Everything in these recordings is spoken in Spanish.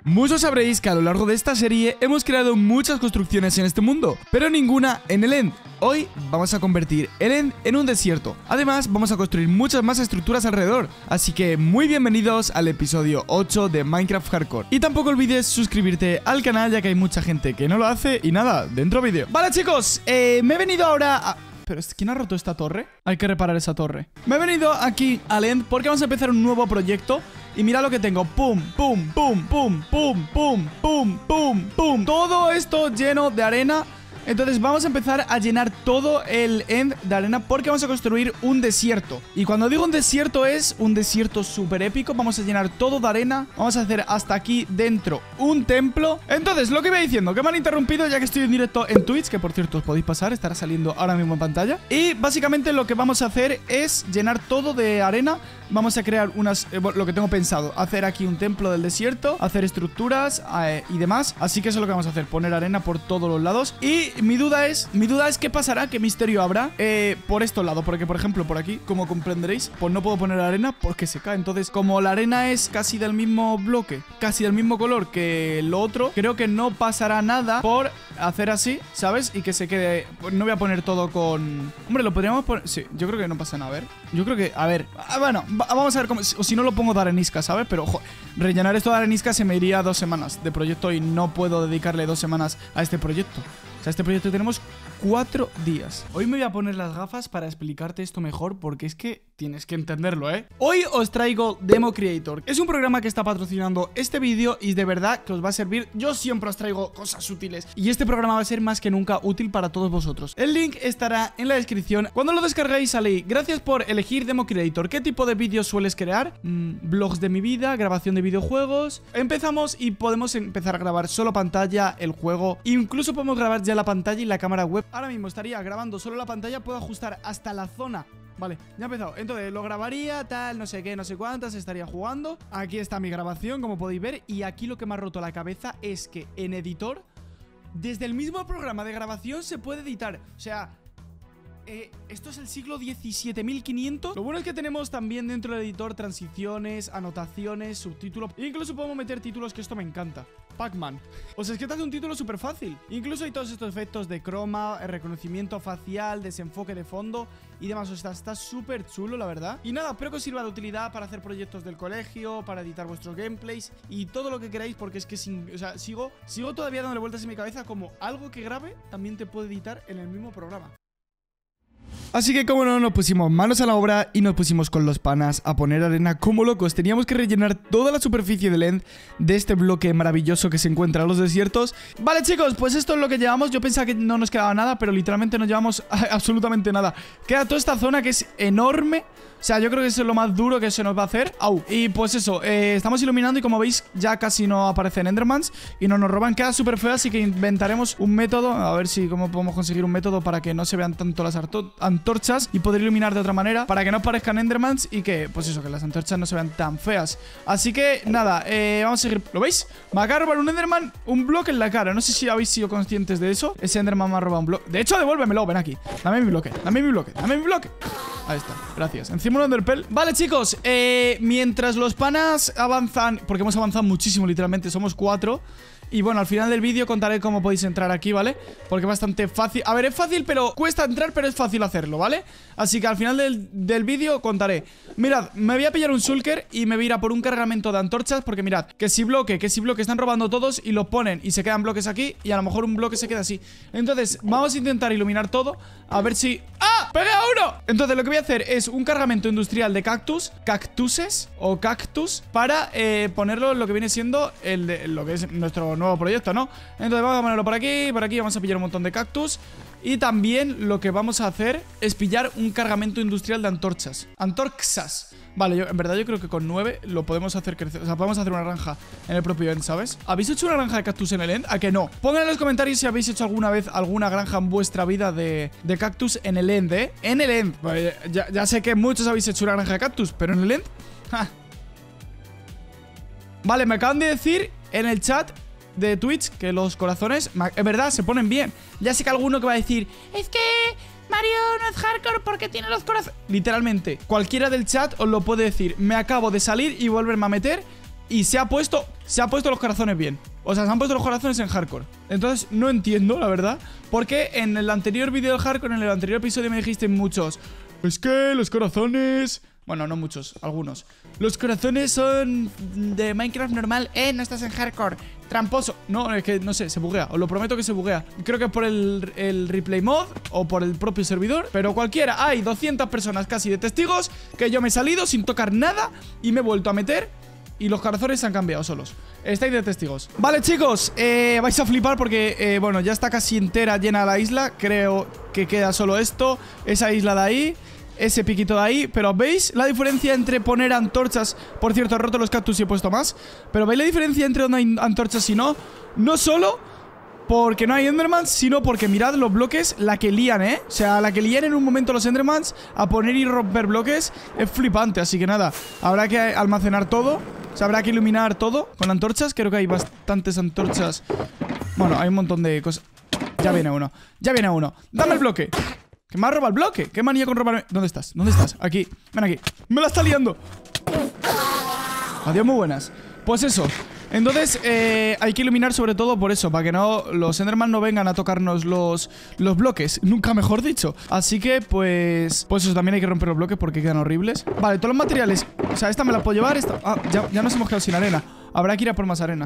Muchos sabréis que a lo largo de esta serie hemos creado muchas construcciones en este mundo, pero ninguna en el End. Hoy vamos a convertir el End en un desierto. Además, vamos a construir muchas más estructuras alrededor. Así que muy bienvenidos al episodio 8 de Minecraft Hardcore. Y tampoco olvides suscribirte al canal, ya que hay mucha gente que no lo hace. Y nada, dentro vídeo. Vale, chicos, me he venido ahora a... ¿Pero quién ha roto esta torre? Hay que reparar esa torre. Me he venido aquí al End porque vamos a empezar un nuevo proyecto. Y mira lo que tengo. Pum, pum, pum, pum, pum, pum, pum, pum, pum. Todo esto lleno de arena. Entonces vamos a empezar a llenar todo el End de arena porque vamos a construir un desierto. Y cuando digo un desierto es un desierto súper épico. Vamos a llenar todo de arena. Vamos a hacer hasta aquí dentro un templo. Entonces, lo que iba diciendo, que me han interrumpido ya que estoy en directo en Twitch, que por cierto os podéis pasar, estará saliendo ahora mismo en pantalla. Y básicamente lo que vamos a hacer es llenar todo de arena. Vamos a crear unas, lo que tengo pensado, hacer aquí un templo del desierto, hacer estructuras y demás. Así que eso es lo que vamos a hacer, poner arena por todos los lados. Y mi duda es qué pasará, qué misterio habrá por estos lados. Porque por ejemplo por aquí, como comprenderéis, pues no puedo poner arena porque se cae. Entonces como la arena es casi del mismo bloque, casi del mismo color que lo otro, creo que no pasará nada por hacer así, ¿sabes? Y que se quede, no voy a poner todo con... Hombre, lo podríamos poner... Sí, yo creo que no pasa nada, a ver. Yo creo que, a ver, bueno, vamos a ver cómo... O si no lo pongo de arenisca, ¿sabes? Pero, ojo, rellenar esto de arenisca se me iría 2 semanas de proyecto y no puedo dedicarle 2 semanas a este proyecto. O sea, este proyecto tenemos 4 días. Hoy me voy a poner las gafas para explicarte esto mejor porque es que tienes que entenderlo, ¿eh? Hoy os traigo Demo Creator. Es un programa que está patrocinando este vídeo y de verdad que os va a servir. Yo siempre os traigo cosas útiles y este programa va a ser más que nunca útil para todos vosotros. El link estará en la descripción. Cuando lo descarguéis, salí. Gracias por elegir Demo Creator. ¿Qué tipo de vídeos sueles crear? Vlogs de mi vida, grabación de videojuegos. Empezamos y podemos empezar a grabar solo pantalla, el juego. Incluso podemos grabar ya la pantalla y la cámara web. Ahora mismo estaría grabando solo la pantalla. Puedo ajustar hasta la zona. Vale, ya ha empezado. Entonces lo grabaría, tal, no sé qué, no sé cuántas. Estaría jugando. Aquí está mi grabación, como podéis ver. Y aquí lo que me ha roto la cabeza es que en editor, desde el mismo programa de grabación se puede editar. O sea... esto es el siglo 17.500. Lo bueno es que tenemos también dentro del editor transiciones, anotaciones, subtítulos. E incluso podemos meter títulos, que esto me encanta. Pac-Man. O sea, es que te hace un título súper fácil. Incluso hay todos estos efectos de croma, reconocimiento facial, desenfoque de fondo y demás. O sea, está súper chulo, la verdad. Y nada, espero que os sirva de utilidad para hacer proyectos del colegio, para editar vuestros gameplays y todo lo que queráis, porque es que o sea, sigo todavía dándole vueltas en mi cabeza como algo que grabe también te puede editar en el mismo programa. Así que como no, nos pusimos manos a la obra y nos pusimos con los panas a poner arena como locos. Teníamos que rellenar toda la superficie del End de este bloque maravilloso que se encuentra en los desiertos. Vale, chicos, pues esto es lo que llevamos. Yo pensaba que no nos quedaba nada, pero literalmente no llevamos absolutamente nada. Queda toda esta zona que es enorme. O sea, yo creo que eso es lo más duro que se nos va a hacer. ¡Au! Y pues eso, estamos iluminando y como veis ya casi no aparecen Endermans y no nos roban. Queda súper feo, así que inventaremos un método. A ver si cómo podemos conseguir un método para que no se vean tanto las antorchas y poder iluminar de otra manera para que no aparezcan Endermans y que, pues eso, que las antorchas no se vean tan feas. Así que, nada, vamos a seguir. ¿Lo veis? Me acaba de robar un Enderman un bloque en la cara. No sé si habéis sido conscientes de eso. Ese Enderman me ha robado un bloque. De hecho, devuélvemelo, ven aquí. Dame mi bloque, dame mi bloque, dame mi bloque. Ahí está, gracias. Encima un Enderpearl. Vale, chicos, mientras los panas avanzan, porque hemos avanzado muchísimo, literalmente, somos 4. Y bueno, al final del vídeo contaré cómo podéis entrar aquí, ¿vale? Porque es bastante fácil. A ver, es fácil, pero cuesta entrar, pero es fácil hacerlo, ¿vale? Así que al final del vídeo contaré. Mirad, me voy a pillar un shulker y me voy a ir a por un cargamento de antorchas. Porque mirad, que si bloque, están robando todos y lo ponen y se quedan bloques aquí. Y a lo mejor un bloque se queda así. Entonces, vamos a intentar iluminar todo. A ver si... ¡Ah! ¡Pegué a uno! Entonces, lo que voy a hacer es un cargamento industrial de cactuses o cactus para ponerlo en lo que viene siendo lo que es nuestro nuevo proyecto, ¿no? Entonces vamos a ponerlo por aquí, vamos a pillar un montón de cactus. Y también lo que vamos a hacer es pillar un cargamento industrial de antorchas. Antorxas. Vale, en verdad yo creo que con 9 lo podemos hacer crecer. O sea, podemos hacer una granja en el propio End, ¿sabes? ¿Habéis hecho una granja de cactus en el End? ¿A que no? Pongan en los comentarios si habéis hecho alguna vez alguna granja en vuestra vida de cactus en el End, ¿eh? En el End. Pues ya sé que muchos habéis hecho una granja de cactus, pero en el End... ¡Ja! Vale, me acaban de decir en el chat de Twitch que los corazones, en verdad, se ponen bien. Ya sé que alguno que va a decir, es que Mario no es hardcore porque tiene los corazones. Literalmente, cualquiera del chat os lo puede decir. Me acabo de salir y volverme a meter y se ha puesto los corazones bien. O sea, se han puesto los corazones en hardcore. Entonces, no entiendo, la verdad, porque en el anterior vídeo del hardcore, en el anterior episodio me dijiste muchos: es que los corazones... Bueno, no muchos, algunos. Los corazones son de Minecraft normal. No estás en hardcore. Tramposo. No, es que no sé, se buguea. Os lo prometo que se buguea. Creo que es por el replay mod o por el propio servidor. Pero cualquiera. Hay 200 personas casi de testigos que yo me he salido sin tocar nada y me he vuelto a meter y los corazones se han cambiado solos. Estáis de testigos. Vale, chicos, vais a flipar porque, bueno, ya está casi entera llena la isla. Creo que queda solo esto. Esa isla de ahí, ese piquito de ahí. Pero ¿veis la diferencia entre poner antorchas? Por cierto, he roto los cactus y he puesto más. Pero ¿veis la diferencia entre donde hay antorchas y no? No solo porque no hay endermans, sino porque mirad los bloques, la que lían, ¿eh? O sea, la que lían en un momento los endermans a poner y romper bloques es flipante. Así que nada, habrá que almacenar todo. O sea, habrá que iluminar todo con antorchas. Creo que hay bastantes antorchas. Bueno, hay un montón de cosas. Ya viene uno, ya viene uno. Dame el bloque. Que me ha robado el bloque. Qué manía con robarme. ¿Dónde estás? ¿Dónde estás? Aquí. Ven aquí. Me la está liando. Adiós, muy buenas. Pues eso. Entonces, hay que iluminar sobre todo por eso, para que no los Enderman no vengan a tocarnos los bloques. Nunca mejor dicho. Así que, pues eso, también hay que romper los bloques porque quedan horribles. Vale, todos los materiales. O sea, esta me la puedo llevar. Esta... Ah, ya nos hemos quedado sin arena. Habrá que ir a por más arena.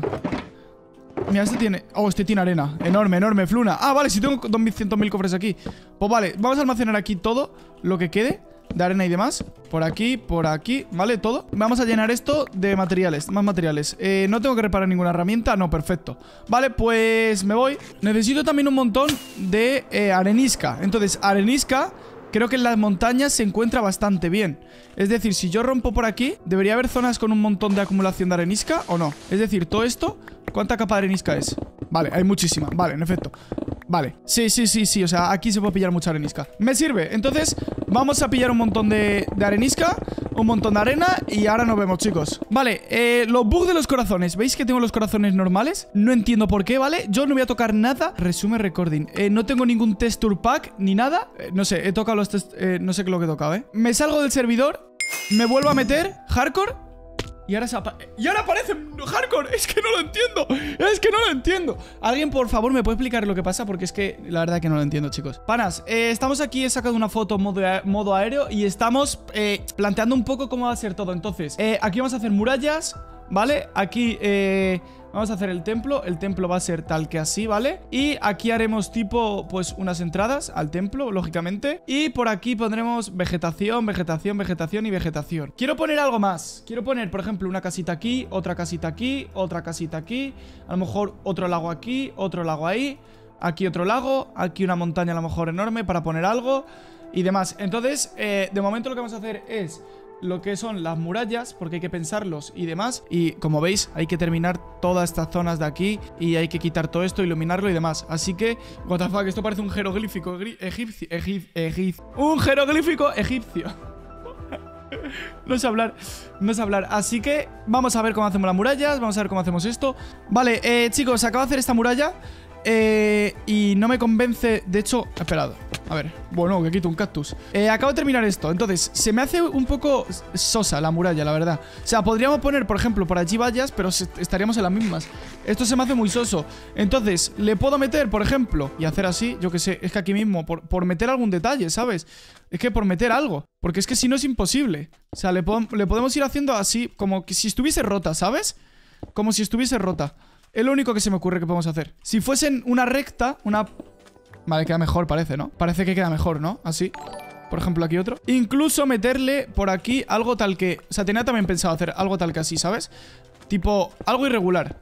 Mira, este tiene... Oh, este tiene arena. Enorme, enorme, fluna. Ah, vale, si tengo 200.000 cofres aquí. Pues vale, vamos a almacenar aquí todo lo que quede de arena y demás. Por aquí, ¿vale? Todo. Vamos a llenar esto de materiales, más materiales. No tengo que reparar ninguna herramienta. No, perfecto. Vale, pues me voy. Necesito también un montón de arenisca. Entonces, arenisca creo que en las montañas se encuentra bastante bien. Es decir, si yo rompo por aquí, debería haber zonas con un montón de acumulación de arenisca, ¿o no? Es decir, todo esto, ¿cuánta capa de arenisca es? Vale, hay muchísima, vale, en efecto. Vale, sí, o sea, aquí se puede pillar mucha arenisca. Me sirve, entonces vamos a pillar un montón de arenisca, un montón de arena y ahora nos vemos, chicos. Vale, los bugs de los corazones. ¿Veis que tengo los corazones normales? No entiendo por qué, ¿vale? Yo no voy a tocar nada. Resume recording. No tengo ningún texture pack ni nada. No sé, he tocado los test... no sé qué es lo que he tocado, ¿eh? Me salgo del servidor, me vuelvo a meter hardcore y ahora aparece hardcore. Es que no lo entiendo. Es que no lo entiendo. Alguien, por favor, ¿me puede explicar lo que pasa? Porque es que la verdad que no lo entiendo, chicos. Panas, estamos aquí, he sacado una foto modo aéreo y estamos planteando un poco cómo va a ser todo. Entonces, aquí vamos a hacer murallas, ¿vale? Aquí, vamos a hacer el templo. El templo va a ser tal que así, ¿vale? Y aquí haremos tipo, pues, unas entradas al templo, lógicamente. Y por aquí pondremos vegetación, vegetación, vegetación y vegetación. Quiero poner algo más. Quiero poner, por ejemplo, una casita aquí, otra casita aquí, otra casita aquí. A lo mejor otro lago aquí, otro lago ahí. Aquí otro lago, aquí una montaña a lo mejor enorme para poner algo y demás. Entonces, de momento lo que vamos a hacer es lo que son las murallas, porque hay que pensarlos y demás. Y como veis, hay que terminar todas estas zonas de aquí y hay que quitar todo esto, iluminarlo y demás. Así que, what the fuck, esto parece un jeroglífico egipcio. Un jeroglífico egipcio. No sé hablar, no sé hablar. Así que vamos a ver cómo hacemos las murallas. Vamos a ver cómo hacemos esto. Vale, chicos, acabo de hacer esta muralla y no me convence. De hecho, esperad, a ver, bueno, que quito un cactus. Acabo de terminar esto, entonces se me hace un poco sosa la muralla, la verdad. O sea, podríamos poner, por ejemplo, por allí vallas, pero estaríamos en las mismas. Esto se me hace muy soso. Entonces, le puedo meter, por ejemplo, y hacer así, yo que sé, es que aquí mismo, por meter algún detalle, ¿sabes? Es que por meter algo, porque es que si no es imposible. O sea, le podemos ir haciendo así, como que si estuviese rota, ¿sabes? Como si estuviese rota. Es lo único que se me ocurre que podemos hacer. Si fuesen una recta, una... Vale, queda mejor, parece, ¿no? Parece que queda mejor, ¿no? Así. Por ejemplo, aquí otro. Incluso meterle por aquí algo tal que... O sea, tenía también pensado hacer algo tal que así, ¿sabes? Tipo, algo irregular.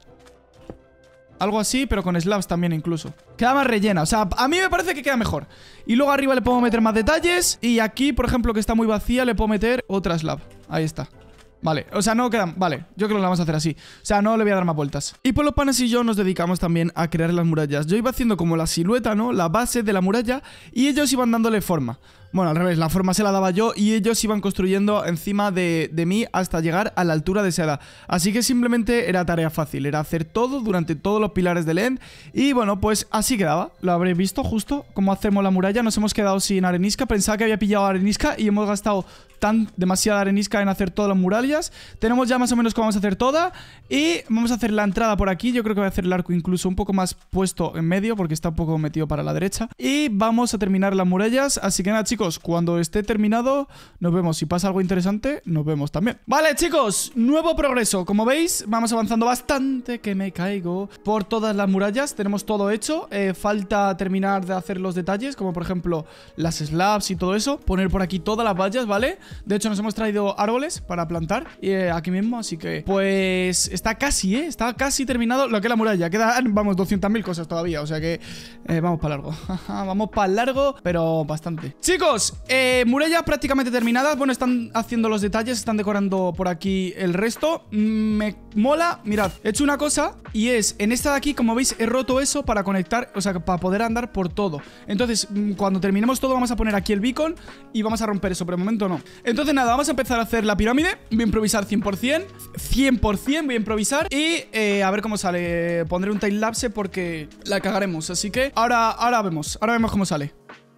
Algo así, pero con slabs también incluso. Queda más rellena, o sea, a mí me parece que queda mejor. Y luego arriba le puedo meter más detalles. Y aquí, por ejemplo, que está muy vacía, le puedo meter otra slab. Ahí está. Vale, o sea, no quedan... Vale, yo creo que lo vamos a hacer así. O sea, no le voy a dar más vueltas. Y pues los panes y yo nos dedicamos también a crear las murallas. Yo iba haciendo como la silueta, ¿no? La base de la muralla. Y ellos iban dándole forma. Bueno, al revés, la forma se la daba yo y ellos iban construyendo encima de mí hasta llegar a la altura deseada. Así que simplemente era tarea fácil, era hacer todo durante todos los pilares del end. Y bueno, pues así quedaba. Lo habréis visto justo cómo hacemos la muralla. Nos hemos quedado sin arenisca. Pensaba que había pillado arenisca y hemos gastado demasiada arenisca en hacer todas las murallas. Tenemos ya más o menos cómo vamos a hacer toda. Y vamos a hacer la entrada por aquí. Yo creo que voy a hacer el arco incluso un poco más puesto en medio, porque está un poco metido para la derecha. Y vamos a terminar las murallas. Así que nada, chicos, cuando esté terminado nos vemos. Si pasa algo interesante, nos vemos también. Vale, chicos, nuevo progreso. Como veis, vamos avanzando bastante, que me caigo, por todas las murallas. Tenemos todo hecho. Falta terminar de hacer los detalles, como por ejemplo las slabs y todo eso. Poner por aquí todas las vallas, ¿vale? De hecho, nos hemos traído árboles para plantar aquí mismo, así que pues está casi, está casi terminado lo que es la muralla. Quedan, vamos, 200.000 cosas todavía, o sea que vamos para largo. Vamos para largo, pero bastante. Chicos, murallas prácticamente terminadas. Bueno, están haciendo los detalles, están decorando por aquí el resto. Me mola, mirad, he hecho una cosa y es, en esta de aquí, como veis, he roto eso para conectar, o sea, para poder andar por todo. Entonces, cuando terminemos todo, vamos a poner aquí el beacon y vamos a romper eso, pero de momento no. Entonces nada, vamos a empezar a hacer la pirámide. Voy a improvisar 100%. 100% voy a improvisar. Y a ver cómo sale. Pondré un timelapse porque la cagaremos. Así que ahora vemos cómo sale.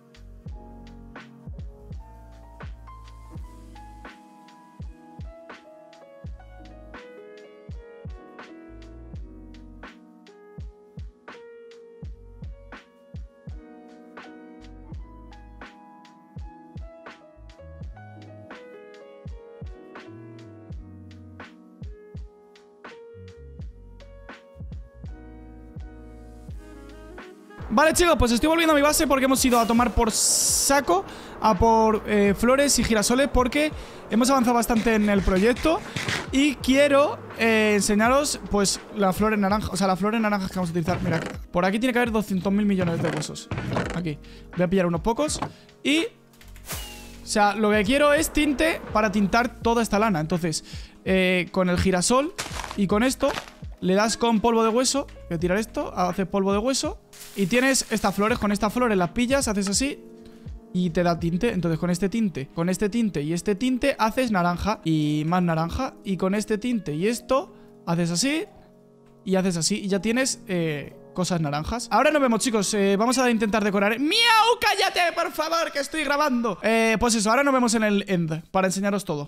Vale, chicos, pues estoy volviendo a mi base porque hemos ido a tomar por saco, a por flores y girasoles, porque hemos avanzado bastante en el proyecto. Y quiero enseñaros, pues, las flores naranjas, o sea, las flores naranjas que vamos a utilizar. Mira, por aquí tiene que haber 200.000 millones de huesos. Aquí, voy a pillar unos pocos. Y, o sea, lo que quiero es tinte para tintar toda esta lana. Entonces, con el girasol y con esto, le das con polvo de hueso. Voy a tirar esto, haces polvo de hueso y tienes estas flores. Con estas flores las pillas, haces así y te da tinte. Entonces con este tinte y este tinte haces naranja y más naranja. Y con este tinte y esto haces así y haces así y ya tienes cosas naranjas. Ahora nos vemos, chicos. Vamos a intentar decorar. ¡Miau! ¡Cállate, por favor, que estoy grabando! Pues eso, ahora nos vemos en el end para enseñaros todo.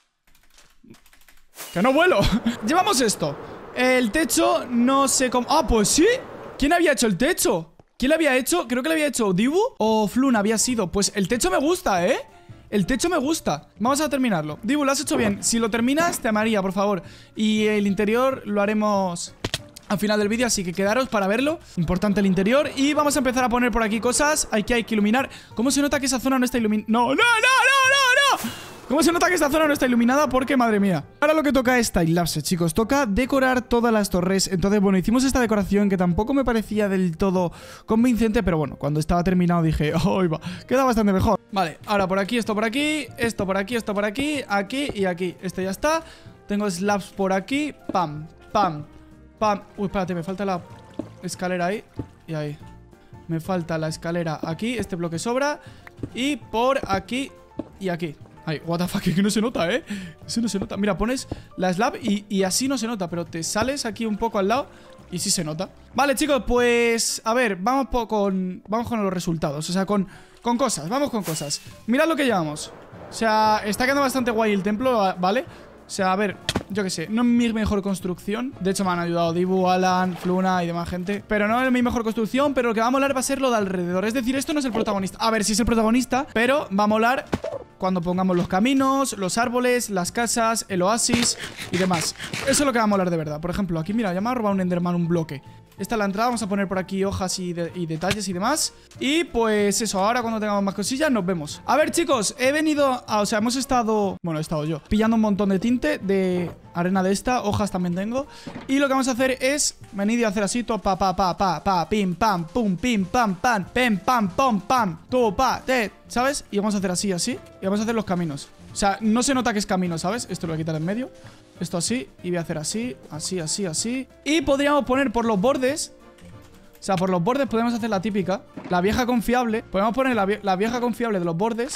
¡Que no vuelo! Llevamos esto. El techo no sé cómo... ¡Ah, pues sí! ¿Quién había hecho el techo? ¿Quién lo había hecho? Creo que lo había hecho Dibu o Flun había sido. Pues el techo me gusta, ¿eh? El techo me gusta. Vamos a terminarlo. Dibu, lo has hecho bien. Si lo terminas, te amaría, por favor. Y el interior lo haremos al final del vídeo, así que quedaros para verlo. Importante el interior. Y vamos a empezar a poner por aquí cosas. Hay que iluminar. ¿Cómo se nota que esa zona no está iluminada? ¡No, no, no, no, no, no! ¿Cómo se nota que esta zona no está iluminada? Porque, madre mía. Ahora lo que toca es timelapse, chicos. Toca decorar todas las torres. Entonces, bueno, hicimos esta decoración que tampoco me parecía del todo convincente. Pero bueno, cuando estaba terminado dije, ¡oh, iba! Queda bastante mejor. Vale, ahora por aquí, esto por aquí, esto por aquí, esto por aquí, aquí y aquí. Esto ya está. Tengo slabs por aquí. Pam, pam, pam. Uy, espérate, me falta la escalera ahí y ahí. Me falta la escalera aquí. Este bloque sobra. Y por aquí y aquí. Ay, what the fuck, que no se nota, ¿eh? Eso no se nota. Mira, pones la slab y así no se nota, pero te sales aquí un poco al lado y sí se nota. Vale, chicos, pues... A ver, vamos con los resultados. O sea, con cosas, vamos con cosas. Mirad lo que llevamos. O sea, está quedando bastante guay el templo, ¿vale? O sea, a ver, yo qué sé, no es mi mejor construcción. De hecho me han ayudado Dibu, Alan, Fluna y demás gente. Pero no es mi mejor construcción. Pero lo que va a molar va a ser lo de alrededor. Es decir, esto no es el protagonista. A ver, sí es el protagonista, pero va a molar cuando pongamos los caminos, los árboles, las casas, el oasis y demás. Eso es lo que va a molar de verdad. Por ejemplo, aquí mira, ya me ha robado un Enderman un bloque. Esta es la entrada, vamos a poner por aquí hojas y detalles y demás. Y pues eso, ahora cuando tengamos más cosillas nos vemos. A ver, chicos, he venido o sea, hemos estado... Bueno, he estado yo pillando un montón de tinte, de arena de esta, hojas también tengo. Y lo que vamos a hacer es venir y hacer así, to, pim, pam, pum, pim, pam, pam, pem, pam, pom, pam, tu, pa, te, ¿sabes? Y vamos a hacer así, y vamos a hacer los caminos. O sea, no se nota que es camino, ¿sabes? Esto lo voy a quitar en medio. Esto así, y voy a hacer así, así, así, así. Y podríamos poner por los bordes, O sea, por los bordes podemos hacer la típica. La vieja confiable. Podemos poner la vieja confiable de los bordes.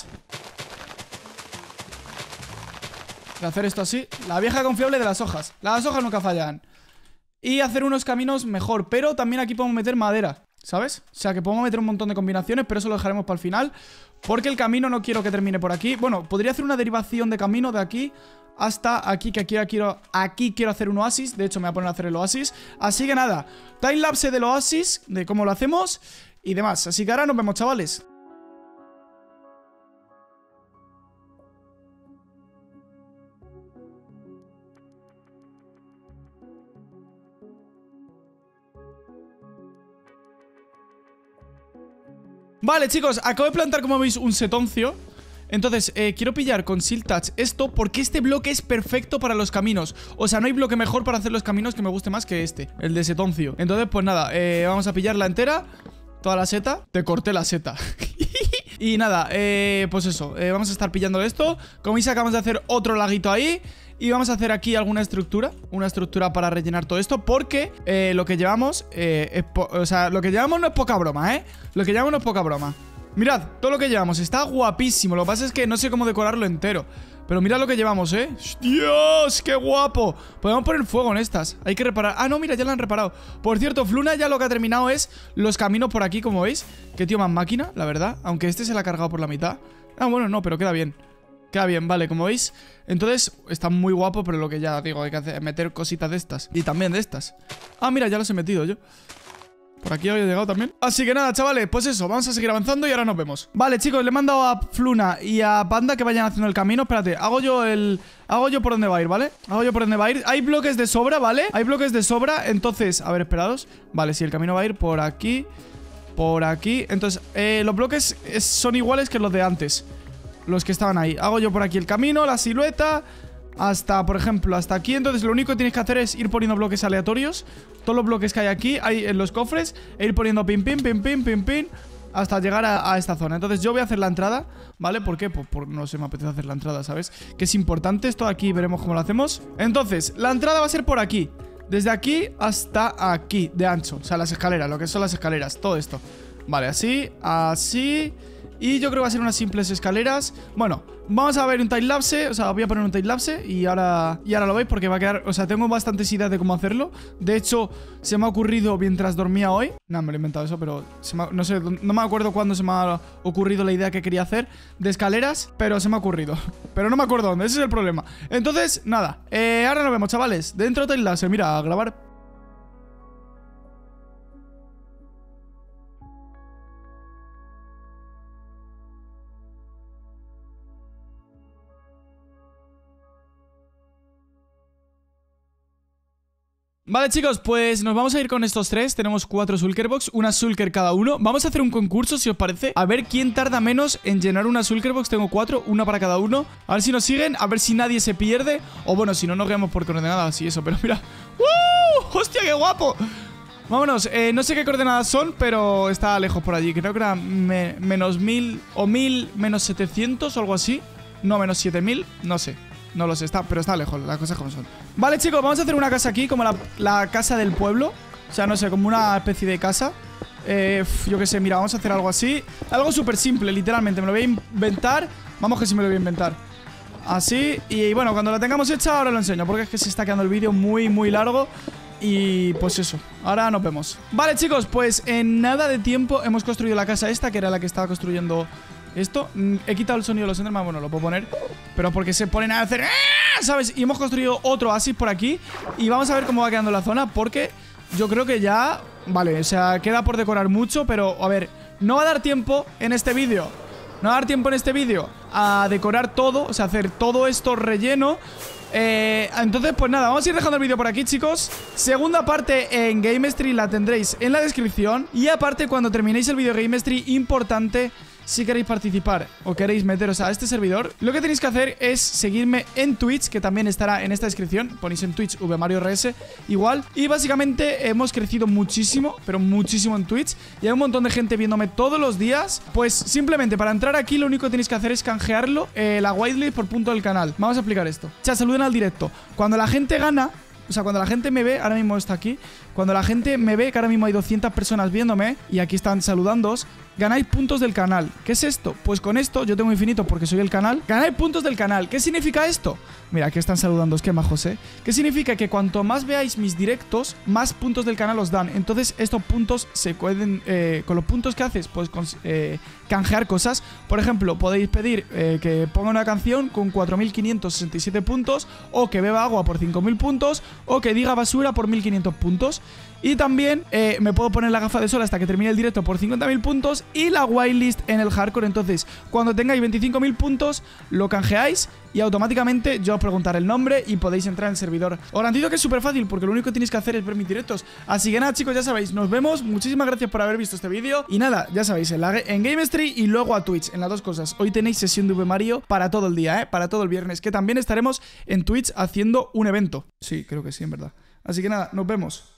De hacer esto así. La vieja confiable de las hojas. Las hojas nunca fallan. Y hacer unos caminos mejor. Pero también aquí podemos meter madera, ¿sabes? O sea, que podemos meter un montón de combinaciones, pero eso lo dejaremos para el final. Porque el camino no quiero que termine por aquí. Bueno, podría hacer una derivación de camino de aquí hasta aquí, que aquí quiero hacer un oasis. De hecho, me voy a poner a hacer el oasis. Así que nada, timelapse del oasis, de cómo lo hacemos y demás. Así que ahora nos vemos, chavales. Vale, chicos, acabo de plantar, como veis, un setoncio. Entonces, quiero pillar con Silk Touch esto, porque este bloque es perfecto para los caminos. O sea, no hay bloque mejor para hacer los caminos que me guste más que este, el de setoncio. Entonces, pues nada, vamos a pillarla entera. Toda la seta. Te corté la seta. Y nada, pues eso, vamos a estar pillando esto. Como veis, acabamos de hacer otro laguito ahí. Y vamos a hacer aquí alguna estructura. Una estructura para rellenar todo esto. Porque lo que llevamos o sea, lo que llevamos no es poca broma, ¿eh? Lo que llevamos no es poca broma. Mirad, todo lo que llevamos está guapísimo. Lo que pasa es que no sé cómo decorarlo entero. Pero mirad lo que llevamos, ¿eh? ¡Dios! ¡Qué guapo! Podemos poner fuego en estas. Hay que reparar. Ah, no, mira, ya lo han reparado. Por cierto, Fluna ya lo que ha terminado es los caminos por aquí, como veis. Qué tío más máquina, la verdad. Aunque este se la ha cargado por la mitad. Ah, bueno, no, pero queda bien. Queda bien, vale, como veis. Entonces, está muy guapo, pero lo que ya digo, hay que hacer, meter cositas de estas. Y también de estas. Ah, mira, ya los he metido yo. Por aquí había llegado también. Así que nada, chavales, pues eso, vamos a seguir avanzando y ahora nos vemos. Vale, chicos, le he mandado a Fluna y a Panda que vayan haciendo el camino. Espérate, hago yo por dónde va a ir, ¿vale? Hago yo por dónde va a ir. Hay bloques de sobra, ¿vale? Hay bloques de sobra, entonces, a ver, esperados. Vale, sí, el camino va a ir por aquí. Por aquí. Entonces, los bloques son iguales que los de antes. Los que estaban ahí. Hago yo por aquí el camino, la silueta, hasta, por ejemplo, hasta aquí. Entonces lo único que tienes que hacer es ir poniendo bloques aleatorios. Todos los bloques que hay aquí, hay en los cofres, e ir poniendo pim, pim, pim, pim, pim, pim, hasta llegar a esta zona. Entonces yo voy a hacer la entrada, ¿vale? ¿Por qué? Pues no sé, me apetece hacer la entrada, ¿sabes? Que es importante, esto aquí veremos cómo lo hacemos. Entonces, la entrada va a ser por aquí. Desde aquí hasta aquí, de ancho. O sea, las escaleras, lo que son las escaleras, todo esto. Vale, así, así. Y yo creo que va a ser unas simples escaleras. Bueno, vamos a ver un timelapse. O sea, voy a poner un timelapse y ahora lo veis porque va a quedar... O sea, tengo bastantes ideas de cómo hacerlo. De hecho, se me ha ocurrido mientras dormía hoy. No, me lo he inventado eso, pero no sé, no me acuerdo cuándo se me ha ocurrido la idea que quería hacer de escaleras, pero se me ha ocurrido. Pero no me acuerdo dónde, ese es el problema. Entonces, nada, ahora nos vemos, chavales. Dentro del timelapse, mira, a grabar. Vale, chicos, pues nos vamos a ir con estos tres. Tenemos 4 Shulker Box, una Shulker cada uno. Vamos a hacer un concurso, si os parece, a ver quién tarda menos en llenar una Shulker Box. Tengo 4, una para cada uno. A ver si nos siguen, a ver si nadie se pierde. O bueno, si no nos guiamos por coordenadas y eso. Pero mira, ¡hostia, qué guapo! Vámonos, no sé qué coordenadas son, pero está lejos por allí. Creo que era menos 1000 o 1000 menos 700 o algo así. No, menos 7000, no sé. No lo sé, pero está lejos, las cosas como son. Vale, chicos, vamos a hacer una casa aquí, como la casa del pueblo. O sea, no sé, como una especie de casa. Yo qué sé, mira, vamos a hacer algo así. Algo súper simple, literalmente, me lo voy a inventar. Vamos que sí me lo voy a inventar. Así, y bueno, cuando la tengamos hecha ahora lo enseño, porque es que se está quedando el vídeo muy, muy largo. Y pues eso, ahora nos vemos. Vale, chicos, pues en nada de tiempo hemos construido la casa esta, que era la que estaba construyendo... Esto, he quitado el sonido de los Enderman, bueno, lo puedo poner, pero porque se ponen a hacer, ¿sabes? Y hemos construido otro oasis por aquí. Y vamos a ver cómo va quedando la zona, porque yo creo que ya, vale, o sea, queda por decorar mucho. Pero, a ver, no va a dar tiempo en este vídeo. No va a dar tiempo en este vídeo a decorar todo, o sea, hacer todo esto relleno. Entonces, pues nada, vamos a ir dejando el vídeo por aquí, chicos. Segunda parte en Gamestry la tendréis en la descripción. Y aparte, cuando terminéis el vídeo de Gamestry, importante... Si queréis participar o queréis meteros a este servidor, lo que tenéis que hacer es seguirme en Twitch, que también estará en esta descripción. Ponéis en Twitch VMarioRS igual. Y básicamente hemos crecido muchísimo, pero muchísimo en Twitch. Y hay un montón de gente viéndome todos los días. Pues simplemente para entrar aquí lo único que tenéis que hacer es canjearlo, la whitelist por punto del canal. Vamos a explicar esto. Chat, saluden al directo. Cuando la gente gana... O sea, cuando la gente me ve, ahora mismo está aquí. Cuando la gente me ve, que ahora mismo hay 200 personas viéndome, y aquí están saludándoos, ganáis puntos del canal. ¿Qué es esto? Pues con esto, yo tengo infinito porque soy el canal, ganáis puntos del canal. ¿Qué significa esto? Mira, aquí están saludándoos, qué majos, ¿eh? ¿Qué significa? Que cuanto más veáis mis directos, más puntos del canal os dan. Entonces estos puntos se pueden, con los puntos que haces, pues canjear cosas. Por ejemplo, podéis pedir que ponga una canción con 4.567 puntos, o que beba agua por 5.000 puntos, o que diga basura por 1.500 puntos. Y también me puedo poner la gafa de sol hasta que termine el directo por 50.000 puntos y la whitelist en el hardcore. Entonces, cuando tengáis 25.000 puntos, lo canjeáis y automáticamente yo os preguntaré el nombre y podéis entrar en el servidor. Os garantizo que es súper fácil porque lo único que tenéis que hacer es ver mis directos. Así que nada, chicos, ya sabéis, nos vemos. Muchísimas gracias por haber visto este vídeo. Y nada, ya sabéis, en GameStream y luego a Twitch, en las dos cosas. Hoy tenéis sesión de V Mario para todo el día, para todo el viernes, que también estaremos en Twitch haciendo un evento. Sí, creo que sí, en verdad. Así que nada, nos vemos.